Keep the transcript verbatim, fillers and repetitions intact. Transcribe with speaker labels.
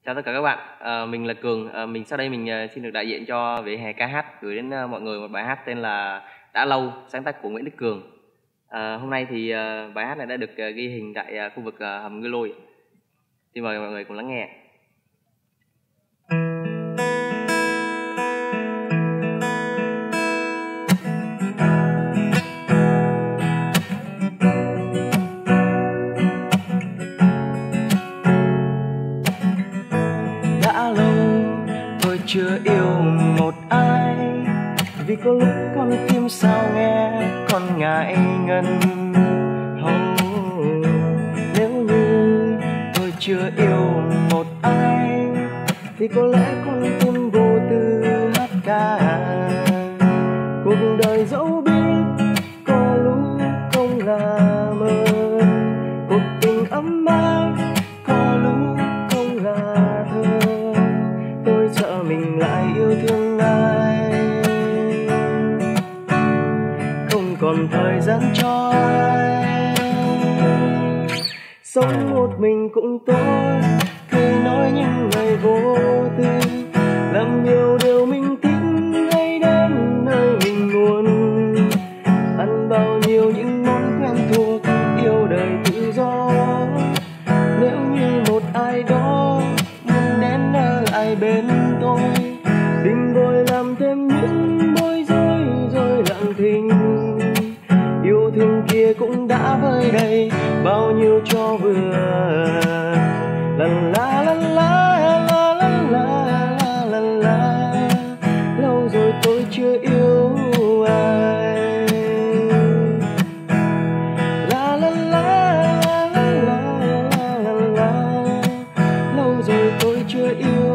Speaker 1: Chào tất cả các bạn, à, mình là Cường. À, mình sau đây mình uh, xin được đại diện cho Vỉa Hè ca hát gửi đến uh, mọi người một bài hát tên là Đã Lâu, sáng tác của Nguyễn Đức Cường. À, hôm nay thì uh, bài hát này đã được uh, ghi hình tại uh, khu vực uh, hầm Ngư Lôi. Xin mời mọi người cùng lắng nghe.
Speaker 2: Đã lâu tôi chưa yêu một ai, vì có lúc con tim sao nghe con ngại ngần. Oh, nếu như tôi chưa yêu một ai, thì có lẽ con tim vô tư hát ca. Cuộc đời dẫu biết có lúc không là mơ, cuộc tình ấm áp có lúc không là thơ. Tôi sợ mình lại yêu thương ai, không còn thời gian cho ai. Sống một mình cũng tốt, cười nói những ngày vô tư, làm nhiều điều mình thích, ngay đến nơi mình muốn. Ăn bao nhiêu những món quen thuộc, yêu đời tự do. Nếu như một ai đó muốn đến ở ai bên tôi, đừng vội làm thêm những bối rối rồi lặng thinh. Yêu thương kia cũng đã vơi đầy bao nhiêu cho vừa. La la la la la la la la la la. Lâu rồi tôi chưa yêu ai. La la la la la la la la. Lâu rồi tôi chưa yêu